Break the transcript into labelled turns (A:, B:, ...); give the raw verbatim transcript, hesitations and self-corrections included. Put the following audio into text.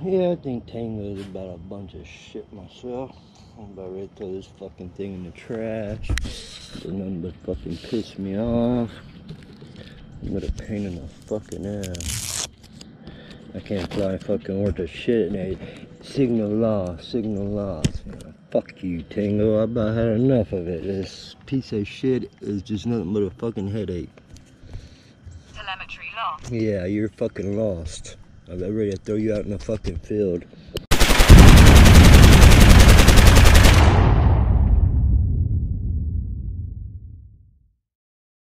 A: Yeah, I think Tango's about a bunch of shit myself. I'm about ready to throw this fucking thing in the trash. There's nothing but fucking piss me off. I'm a pain in the fucking ass. I can't fly fucking worth a shit and they signal lost, signal lost. Man, fuck you, Tango. I about had enough of it. This piece of shit is just nothing but a fucking headache.
B: Telemetry lost.
A: Yeah, you're fucking lost. I'm ready to throw you out in the fucking field.